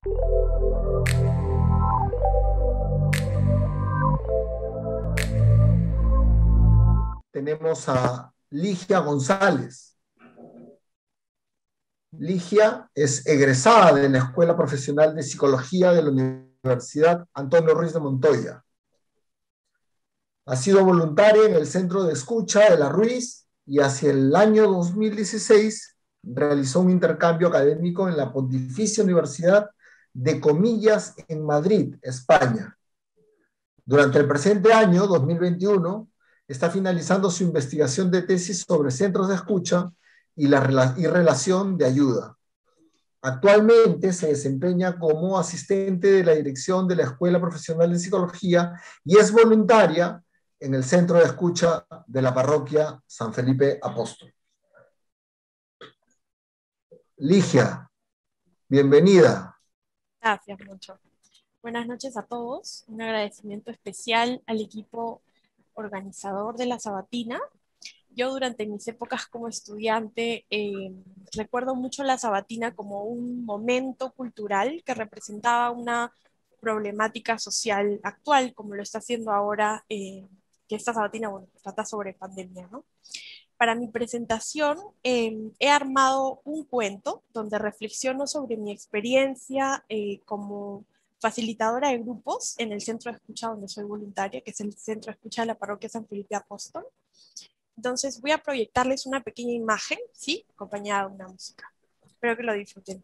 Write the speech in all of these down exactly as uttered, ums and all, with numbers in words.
Tenemos a Ligia González. Ligia es egresada de la Escuela Profesional de Psicología de la Universidad Antonio Ruiz de Montoya. Ha sido voluntaria en el Centro de Escucha de la Ruiz y hacia el año dos mil dieciséis realizó un intercambio académico en la Pontificia Universidad de Comillas en Madrid, España. Durante el presente año, dos mil veintiuno, está finalizando su investigación de tesis sobre centros de escucha y la y relación de ayuda. Actualmente se desempeña como asistente de la dirección de la Escuela Profesional de Psicología y es voluntaria en el Centro de Escucha de la Parroquia San Felipe Apóstol. Ligia, bienvenida. Gracias mucho. Buenas noches a todos. Un agradecimiento especial al equipo organizador de la Sabatina. Yo durante mis épocas como estudiante eh, recuerdo mucho la Sabatina como un momento cultural que representaba una problemática social actual, como lo está haciendo ahora, eh, que esta Sabatina, bueno, trata sobre pandemia, ¿no? Para mi presentación eh, he armado un cuento donde reflexiono sobre mi experiencia eh, como facilitadora de grupos en el centro de escucha donde soy voluntaria, que es el centro de escucha de la parroquia San Felipe Apóstol. Entonces voy a proyectarles una pequeña imagen, ¿sí? Acompañada de una música. Espero que lo disfruten.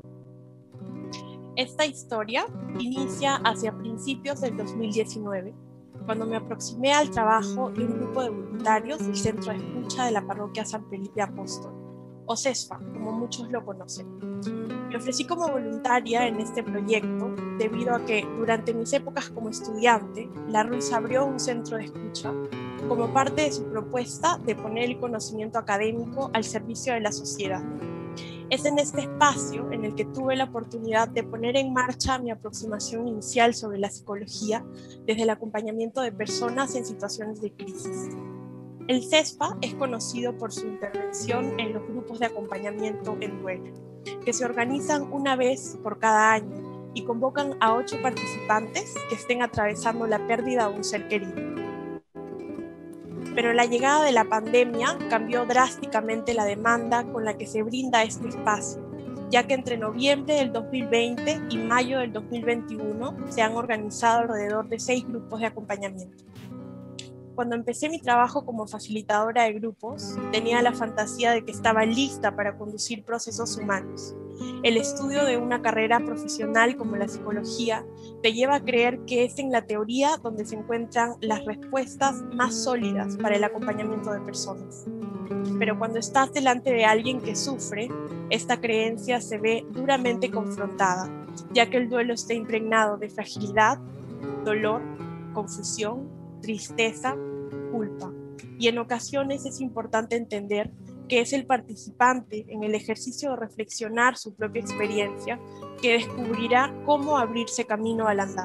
Esta historia inicia hacia principios del dos mil diecinueve, cuando me aproximé al trabajo de un grupo de voluntarios del Centro de Escucha de la Parroquia San Felipe Apóstol, o CESFA, como muchos lo conocen. Me ofrecí como voluntaria en este proyecto debido a que durante mis épocas como estudiante, la Ruiz abrió un centro de escucha como parte de su propuesta de poner el conocimiento académico al servicio de la sociedad. Es en este espacio en el que tuve la oportunidad de poner en marcha mi aproximación inicial sobre la psicología desde el acompañamiento de personas en situaciones de crisis. El CESFA es conocido por su intervención en los grupos de acompañamiento en duelo, que se organizan una vez por cada año y convocan a ocho participantes que estén atravesando la pérdida de un ser querido. Pero la llegada de la pandemia cambió drásticamente la demanda con la que se brinda este espacio, ya que entre noviembre del dos mil veinte y mayo del dos mil veintiuno se han organizado alrededor de seis grupos de acompañamiento. Cuando empecé mi trabajo como facilitadora de grupos, tenía la fantasía de que estaba lista para conducir procesos humanos. El estudio de una carrera profesional como la psicología te lleva a creer que es en la teoría donde se encuentran las respuestas más sólidas para el acompañamiento de personas. Pero cuando estás delante de alguien que sufre, esta creencia se ve duramente confrontada, ya que el duelo está impregnado de fragilidad, dolor, confusión, tristeza, culpa. Y en ocasiones es importante entender que es el participante en el ejercicio de reflexionar su propia experiencia que descubrirá cómo abrirse camino al andar.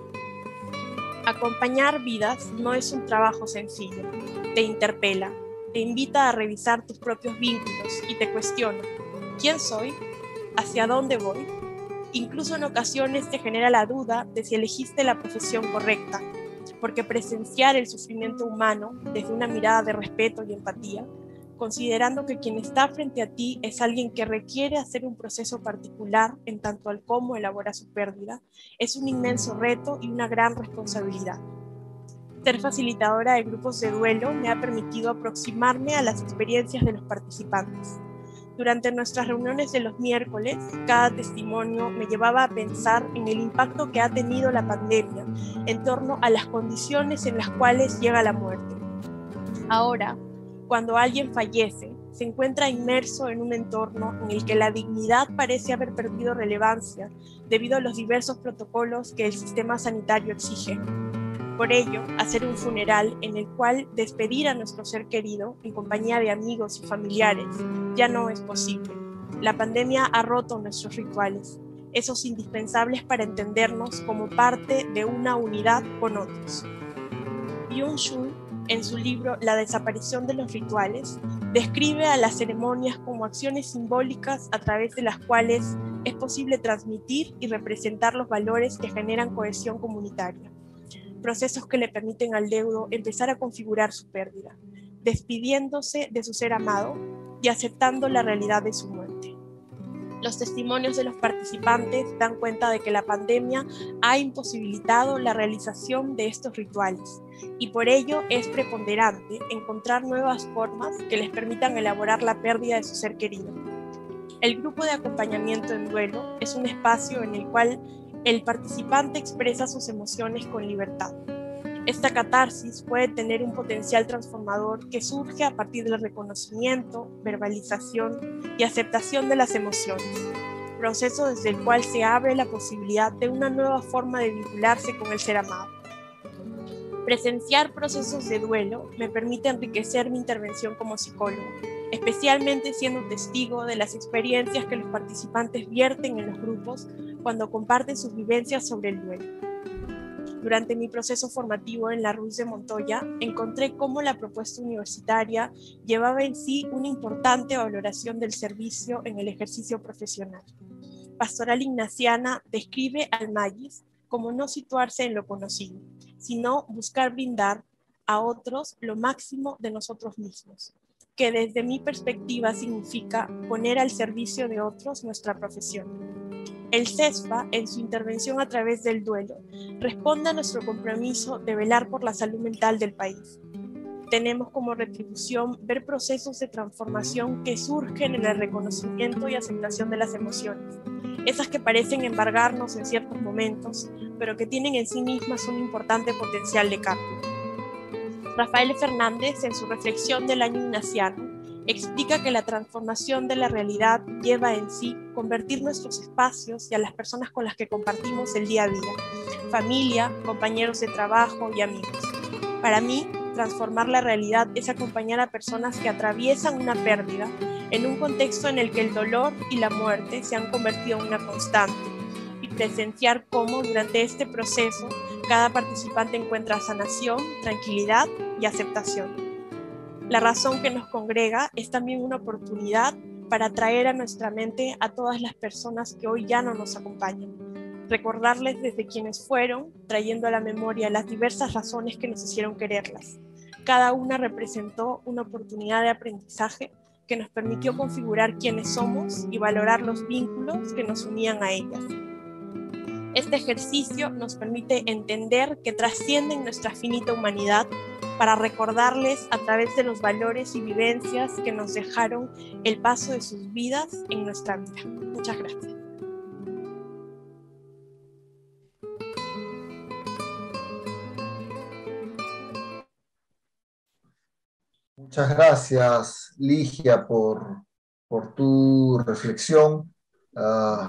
Acompañar vidas no es un trabajo sencillo, te interpela, te invita a revisar tus propios vínculos y te cuestiona: ¿quién soy? ¿Hacia dónde voy? Incluso en ocasiones te genera la duda de si elegiste la profesión correcta, porque presenciar el sufrimiento humano desde una mirada de respeto y empatía, considerando que quien está frente a ti es alguien que requiere hacer un proceso particular en tanto al cómo elabora su pérdida, es un inmenso reto y una gran responsabilidad. Ser facilitadora de grupos de duelo me ha permitido aproximarme a las experiencias de los participantes. Durante nuestras reuniones de los miércoles, cada testimonio me llevaba a pensar en el impacto que ha tenido la pandemia en torno a las condiciones en las cuales llega la muerte. Ahora, cuando alguien fallece, se encuentra inmerso en un entorno en el que la dignidad parece haber perdido relevancia debido a los diversos protocolos que el sistema sanitario exige. Por ello, hacer un funeral en el cual despedir a nuestro ser querido en compañía de amigos y familiares ya no es posible. La pandemia ha roto nuestros rituales, esos indispensables para entendernos como parte de una unidad con otros. Byung-Chul, en su libro La desaparición de los rituales, describe a las ceremonias como acciones simbólicas a través de las cuales es posible transmitir y representar los valores que generan cohesión comunitaria, procesos que le permiten al deudo empezar a configurar su pérdida, despidiéndose de su ser amado y aceptando la realidad de su muerte. Los testimonios de los participantes dan cuenta de que la pandemia ha imposibilitado la realización de estos rituales y por ello es preponderante encontrar nuevas formas que les permitan elaborar la pérdida de su ser querido. El grupo de acompañamiento en duelo es un espacio en el cual el participante expresa sus emociones con libertad. Esta catarsis puede tener un potencial transformador que surge a partir del reconocimiento, verbalización y aceptación de las emociones, proceso desde el cual se abre la posibilidad de una nueva forma de vincularse con el ser amado. Presenciar procesos de duelo me permite enriquecer mi intervención como psicólogo, especialmente siendo testigo de las experiencias que los participantes vierten en los grupos cuando comparten sus vivencias sobre el duelo. Durante mi proceso formativo en la Ruiz de Montoya, encontré cómo la propuesta universitaria llevaba en sí una importante valoración del servicio en el ejercicio profesional. Pastoral Ignaciana describe al Magis como no situarse en lo conocido, sino buscar brindar a otros lo máximo de nosotros mismos, que desde mi perspectiva significa poner al servicio de otros nuestra profesión. El CESFA, en su intervención a través del duelo, responde a nuestro compromiso de velar por la salud mental del país. Tenemos como retribución ver procesos de transformación que surgen en el reconocimiento y aceptación de las emociones, esas que parecen embargarnos en ciertos momentos, pero que tienen en sí mismas un importante potencial de cambio. Rafael Fernández, en su reflexión del año ignaciano, explica que la transformación de la realidad lleva en sí convertir nuestros espacios y a las personas con las que compartimos el día a día, familia, compañeros de trabajo y amigos. Para mí, transformar la realidad es acompañar a personas que atraviesan una pérdida en un contexto en el que el dolor y la muerte se han convertido en una constante y presenciar cómo durante este proceso cada participante encuentra sanación, tranquilidad y aceptación. La razón que nos congrega es también una oportunidad para traer a nuestra mente a todas las personas que hoy ya no nos acompañan. Recordarles desde quienes fueron, trayendo a la memoria las diversas razones que nos hicieron quererlas. Cada una representó una oportunidad de aprendizaje que nos permitió configurar quiénes somos y valorar los vínculos que nos unían a ellas. Este ejercicio nos permite entender que trascienden nuestra finita humanidad para recordarles a través de los valores y vivencias que nos dejaron el paso de sus vidas en nuestra vida. Muchas gracias. Muchas gracias, Ligia, por, por tu reflexión. Uh,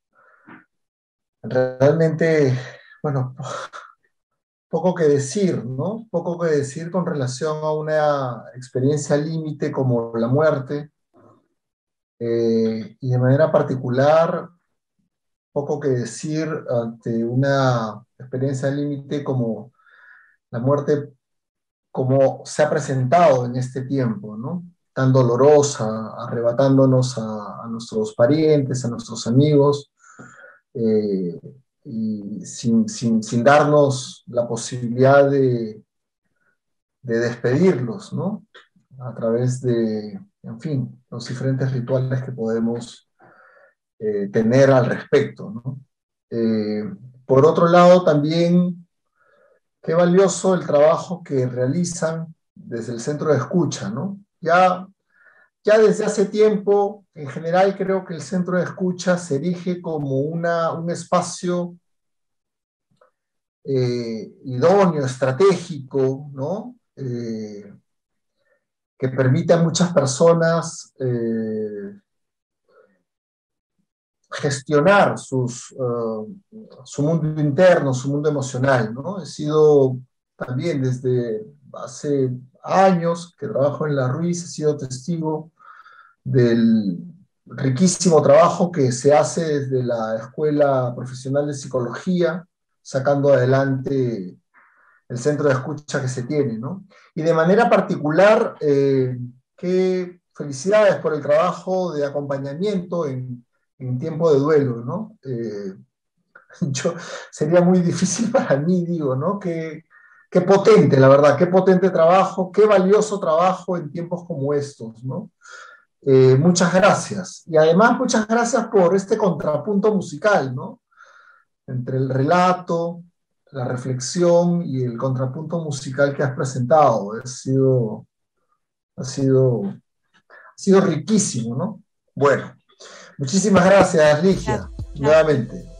realmente, bueno, poco que decir, ¿no? Poco que decir con relación a una experiencia límite como la muerte, eh, y de manera particular, poco que decir ante una experiencia límite como la muerte, como se ha presentado en este tiempo, ¿no? Tan dolorosa, arrebatándonos a, a nuestros parientes, a nuestros amigos, eh, y sin, sin, sin darnos la posibilidad de, de despedirlos, ¿no? A través de, en fin, los diferentes rituales que podemos eh, tener al respecto, ¿no? Eh, por otro lado, también, qué valioso el trabajo que realizan desde el centro de escucha, ¿no? Ya, ya desde hace tiempo, en general, creo que el centro de escucha se erige como una, un espacio eh, idóneo, estratégico, ¿no? Eh, que permite a muchas personas eh, gestionar sus, uh, su mundo interno, su mundo emocional, ¿no? He sido también desde hace años que trabajo en la Ruiz, he sido testigo del riquísimo trabajo que se hace desde la Escuela Profesional de Psicología, sacando adelante el centro de escucha que se tiene, ¿no? Y de manera particular, eh, qué felicidades por el trabajo de acompañamiento en en tiempo de duelo, ¿no? Eh, yo, sería muy difícil para mí, digo, ¿no? Qué, qué potente, la verdad, qué potente trabajo, qué valioso trabajo en tiempos como estos, ¿no? Eh, muchas gracias. Y además, muchas gracias por este contrapunto musical, ¿no? Entre el relato, la reflexión y el contrapunto musical que has presentado. Ha sido, ha sido, ha sido riquísimo, ¿no? Bueno, muchísimas gracias, Ligia, Gracias. Gracias. nuevamente.